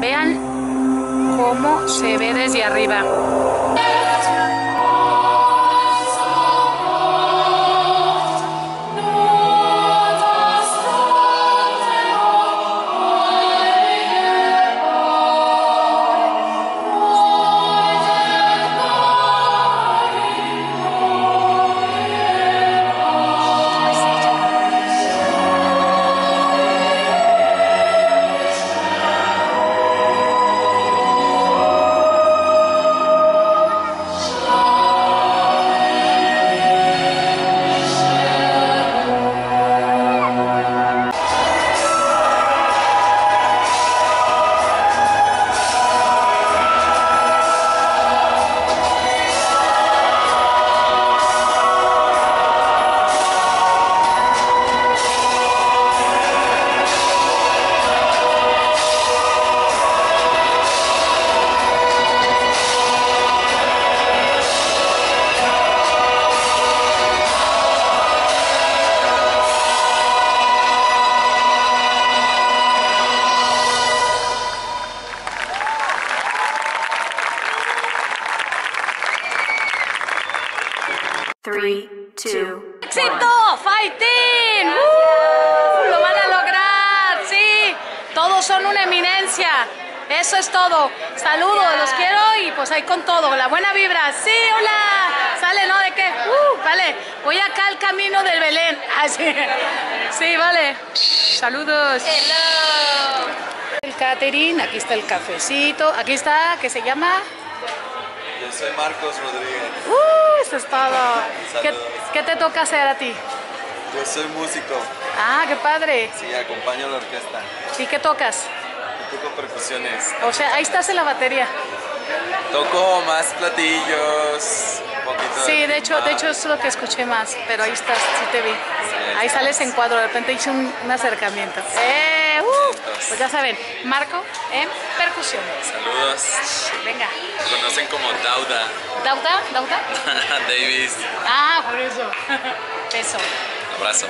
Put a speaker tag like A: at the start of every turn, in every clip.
A: Vean cómo se ve desde arriba. ¡Éxito! ¡Fighting! ¡Lo van a lograr! ¡Sí! Todos son una eminencia. Eso es todo. Saludos, los quiero y pues ahí con todo. La buena vibra. ¡Sí, hola! ¿Sale, no? ¿De qué? Vale. Voy acá al camino del Belén. Sí. Sí, vale. Saludos.
B: Hello.
A: El catering, aquí está el cafecito. Aquí está, ¿qué se llama?
C: Yo soy Marcos Rodríguez.
A: Eso es todo. ¿Qué te toca hacer a ti?
C: Yo soy músico.
A: Ah, qué padre.
C: Sí, acompaño a la orquesta.
A: ¿Y qué tocas?
C: Yo toco percusiones.
A: O sea, ahí estás en la batería.
C: Toco más platillos, un poquito
A: Sí, de
C: timbal.
A: hecho es lo que escuché más, pero ahí estás, sí te vi. Ahí sales en cuadro, de repente hice un acercamiento. Pues ya saben, Marco en percusiones.
C: Saludos.
A: Venga.
C: Me conocen como Dauda.
A: ¿Dauda? ¿Dauda?
C: Davis.
A: Ah, por eso. Eso.
C: Abrazo.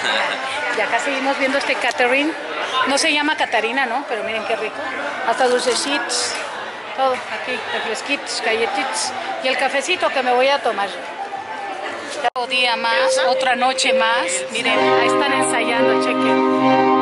A: Ya casi seguimos viendo este catering. No se llama Catarina, ¿no? Pero miren qué rico. Hasta dulcecitos. Todo aquí, refresquitos, galletitos. Y el cafecito que me voy a tomar. Otro día más, otra noche más. Miren, ahí están ensayando, chequen.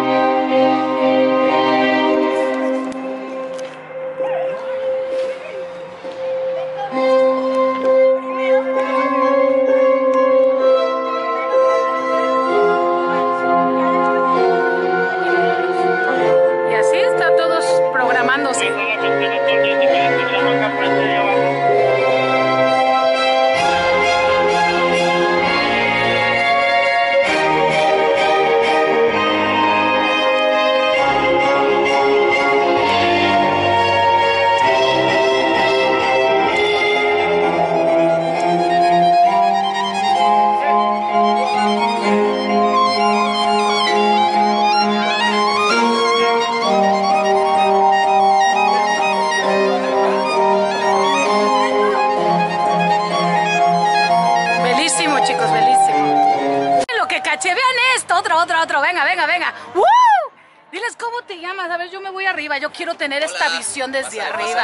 A: Y así está todos programándose. Bellísimo, chicos, bellísimo. Lo que caché, vean esto, otro, venga. ¡Woo! Diles cómo te llamas, a ver, yo me voy arriba, yo quiero tener esta visión desde arriba.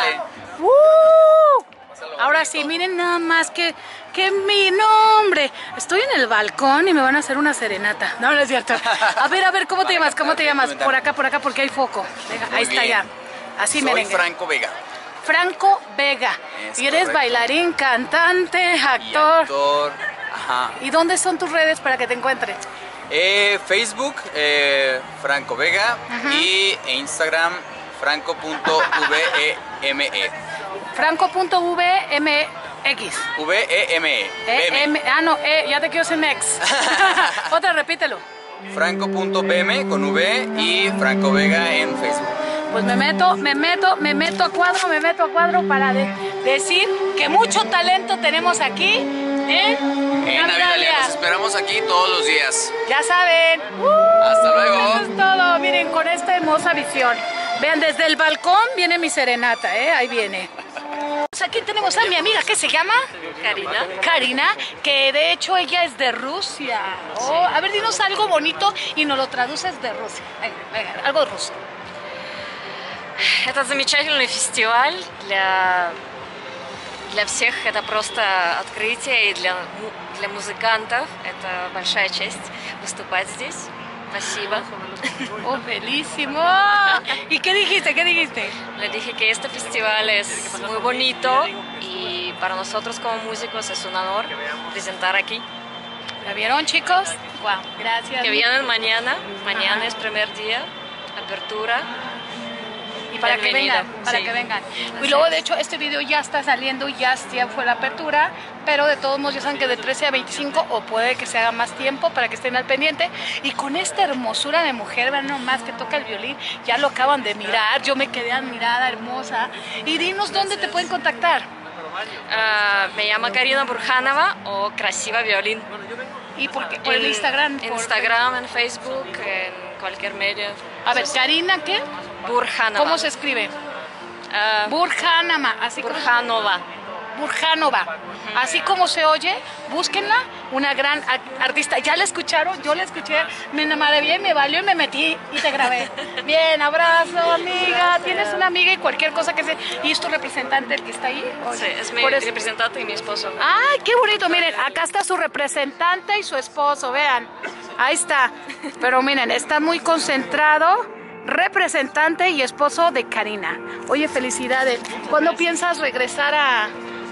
A: Ahora sí, miren nada más que mi nombre. Estoy en el balcón y me van a hacer una serenata. No, no es cierto. A ver, ¿cómo te llamas? Por acá, porque hay foco. Venga, ahí está ya. Así merengue.
C: Soy Franco Vega.
A: Franco Vega.
C: Es
A: Y eres
C: correcto.
A: bailarín, cantante, actor.
C: Y actor. Ajá.
A: ¿Y dónde son tus redes para que te encuentre?
C: Facebook, Franco Vega. Y Instagram, franco.veme.
A: Franco.vmx.
C: VEME.
A: Ya te quiero ser next. Otra, repítelo.
C: Franco.veme con V y Franco Vega en Facebook.
A: Pues me meto a cuadro para decir que mucho talento tenemos aquí en
C: Navidalia, los esperamos aquí todos los días.
A: Ya saben.
C: Hasta luego.
A: Eso es todo. Miren, con esta hermosa visión. Vean, desde el balcón viene mi serenata, ahí viene. Aquí tenemos a mi amiga, ¿qué se llama? Karina, que de hecho ella es de Rusia. A ver, dinos algo bonito y nos lo traduces de Rusia. Venga, algo ruso.
B: Это замечательный фестиваль. Для всех это просто открытие, и для музыкантов это большая честь выступать здесь. Спасибо.
A: Oh, bellísimo. ¿Y qué dijiste? ¿Qué dijiste?
B: Le dije que este festival es muy bonito y para nosotros como músicos es un honor presentar aquí.
A: ¿La vieron, chicos? Wow, gracias.
B: Que vienen mañana. Mañana es primer día, apertura.
A: Y para que
B: Bienvenido.
A: vengan, para
B: Sí.
A: que vengan.
B: Así
A: Y luego,
B: es.
A: de hecho, este video ya está saliendo, ya fue la apertura, pero de todos modos ya saben que de 13 a 25 o puede que se haga más tiempo para que estén al pendiente. Y con esta hermosura de mujer, vean nomás que toca el violín, ya lo acaban de mirar, yo me quedé admirada, hermosa. Y dinos dónde te pueden contactar.
B: Me llamo Karina Burjanova o Krasiva Violín.
A: Y por el Instagram.
B: En Instagram, en Facebook, en cualquier medio.
A: A ver, Karina, ¿qué?
B: Burjanova.
A: ¿Cómo se escribe? Burjanova, así como
B: Burjanova.
A: Burjanova, así como se oye, búsquenla, una gran artista. ¿Ya la escucharon? Yo la escuché, me enamoré, me valió y me metí y te grabé. Bien, abrazo, amiga. Tienes una amiga y cualquier cosa que sea. ¿Y es tu representante el que está ahí?
B: Sí, es mi
A: Por eso-
B: representante y mi esposo.
A: ¡Ay, qué bonito! Miren, acá está su representante y su esposo, vean. Ahí está. Pero miren, está muy concentrado. Representante y esposo de Karina. Oye, felicidades. ¿Cuándo piensas regresar a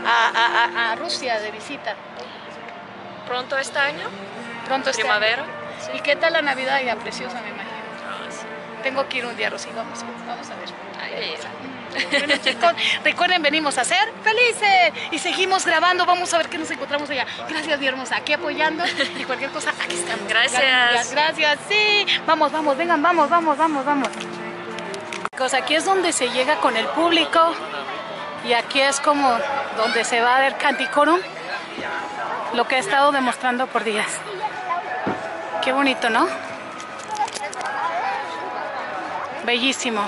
A: Rusia de visita?
B: Pronto este año,
A: Pronto este
B: primavera.
A: año. ¿Y qué tal la Navidad? Ya preciosa, me imagino. Tengo que ir un día, Rosy. Vamos a ver.
B: Ay,
A: Bueno, chicos, recuerden, venimos a ser felices y seguimos grabando. Vamos a ver qué nos encontramos allá. Gracias, mi hermosa, aquí apoyando y cualquier cosa, aquí estamos.
B: Gracias.
A: Gracias, sí. Vamos, vengan, vamos. Chicos, aquí es donde se llega con el público y aquí es como donde se va a ver Canticorum, lo que he estado demostrando por días. Qué bonito, ¿no? Bellísimo.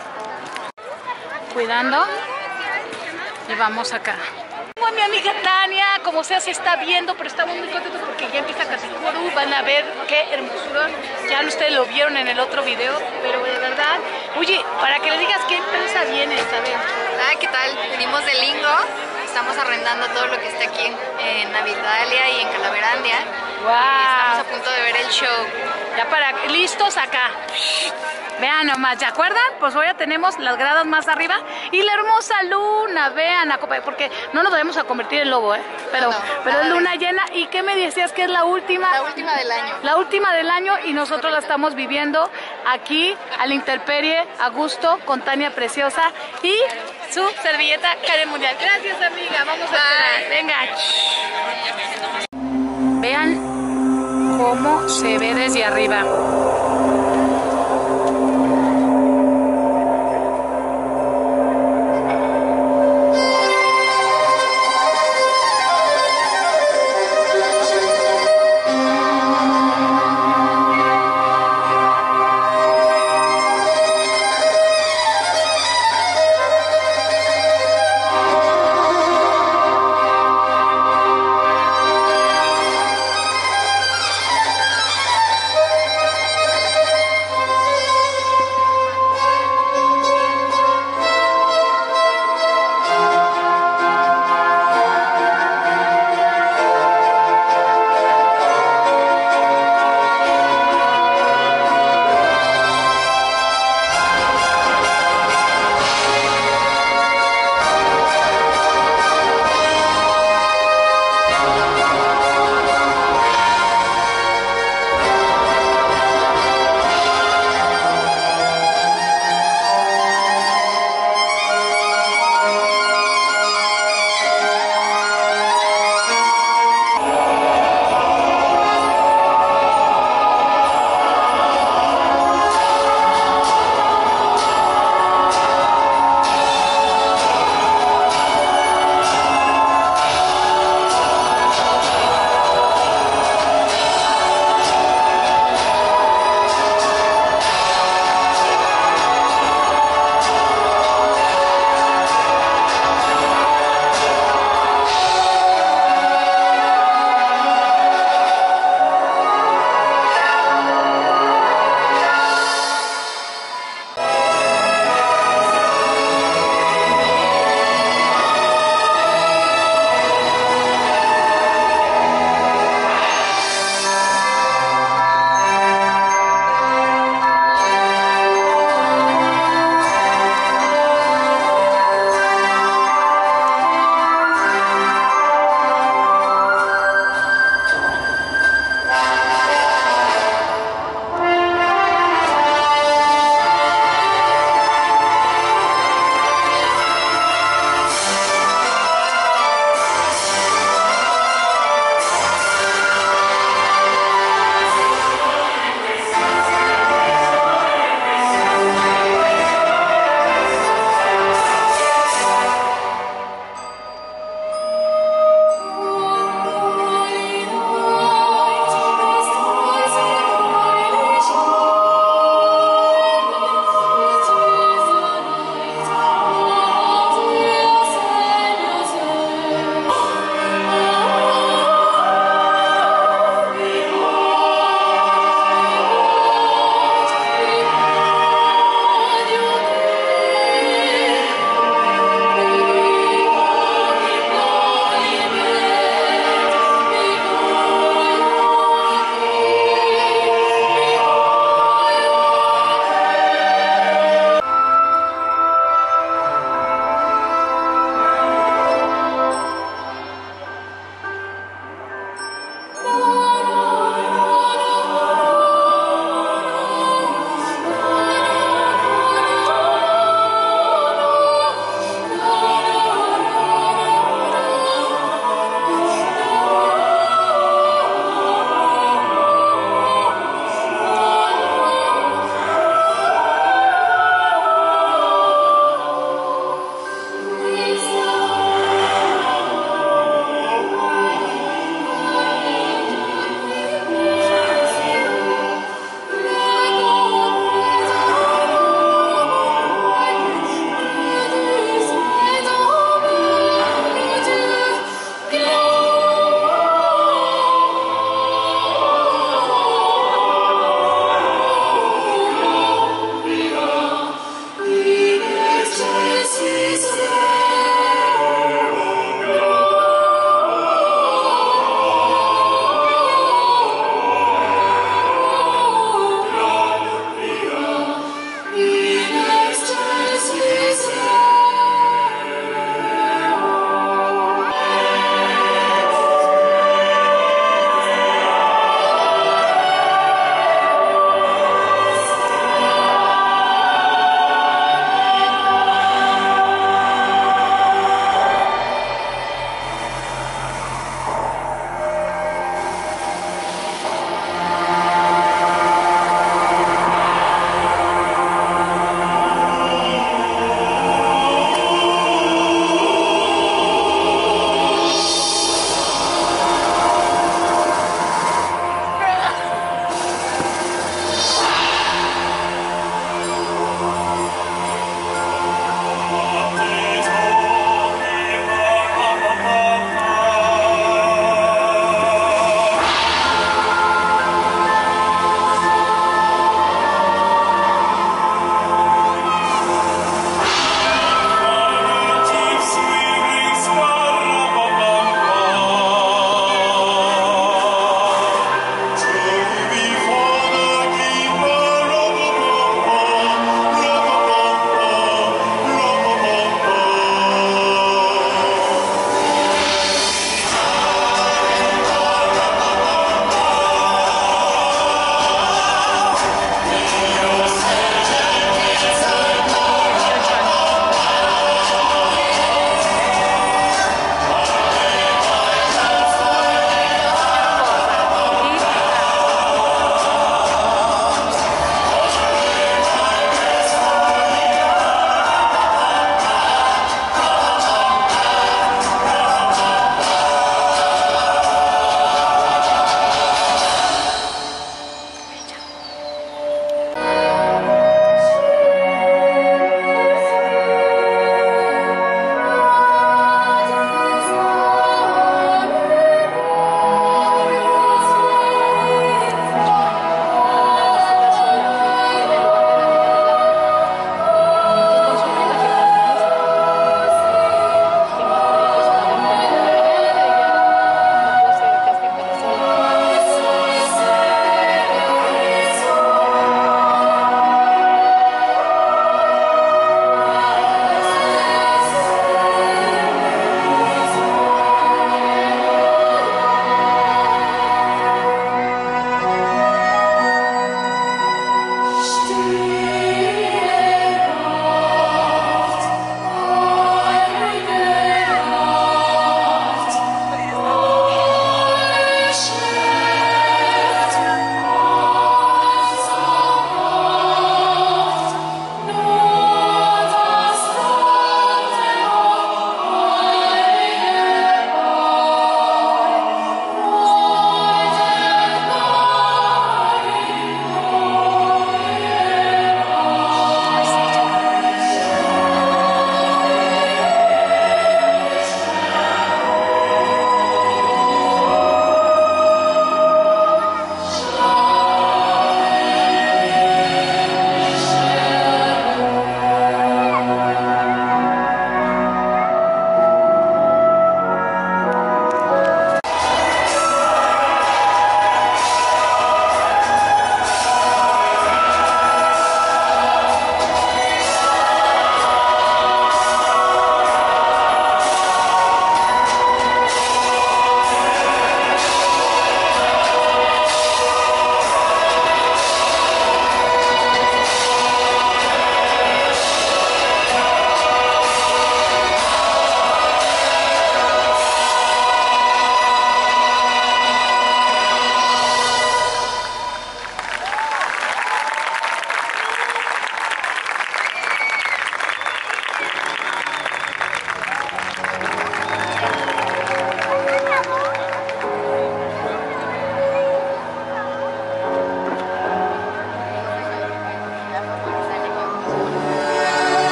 A: Cuidando y vamos acá. Tengo a mi amiga Tania, como sea se está viendo, pero estamos muy contentos porque ya empieza Canticorum, van a ver qué hermosura. Ya ustedes lo vieron en el otro video, pero de verdad, oye, para que le digas qué empresa viene esta vez.
D: Hola, ¿qué tal? Venimos de Lingo, estamos arrendando todo lo que está aquí en Navitalia y en Calaverandia.
A: Wow.
D: Estamos a punto de ver el show.
A: Ya para listos acá. Vean nomás, ¿se acuerdan? Pues hoy ya tenemos las gradas más arriba y la hermosa luna, vean, porque no nos debemos a convertir en lobo, pero es luna llena. ¿Y qué me decías que es la última?
D: La última del año.
A: La última del año y nosotros la estamos viviendo aquí a la intemperie, a gusto, con Tania Preciosa y su servilleta Karen Mundial. Gracias, amiga, vamos a esperar. Venga. Vean cómo se ve desde arriba.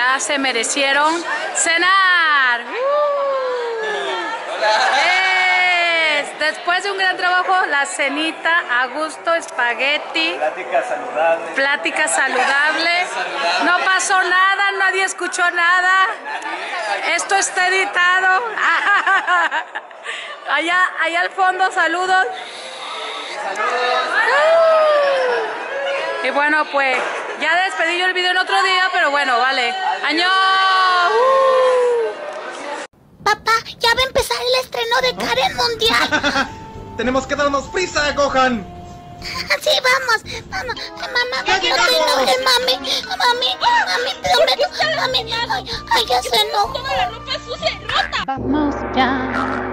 A: ya se merecieron cenar. Después de un gran trabajo, la cenita a gusto, espagueti.
E: Plática saludable.
A: Plática saludable. No pasó nada, nadie escuchó nada. Esto está editado. Allá al fondo, saludos. Y bueno, pues ya despedí yo el video en otro día, pero bueno, vale. ¡Año!
F: Papá, ya va a empezar el estreno de Karen Mundial.
E: Tenemos que darnos prisa, Gohan.
F: Sí, vamos. Mamá, no te enojes, mami, prometo, mami, ay, ya se enojó.
A: Vamos ya.